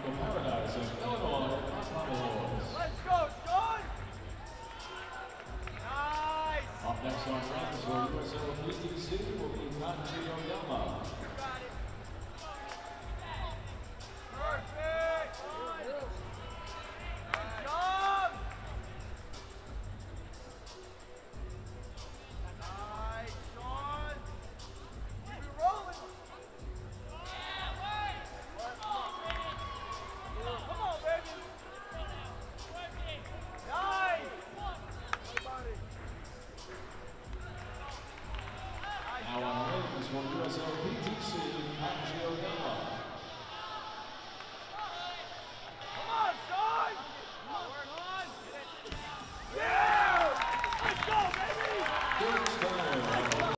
Tropical Paradise of Illinois Cosmos. Let's go, Sean! Nice! Up next on Fridays for USL PTC will be Katsuyo Yama.